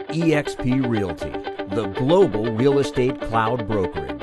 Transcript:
eXp Realty, the global real estate cloud brokerage.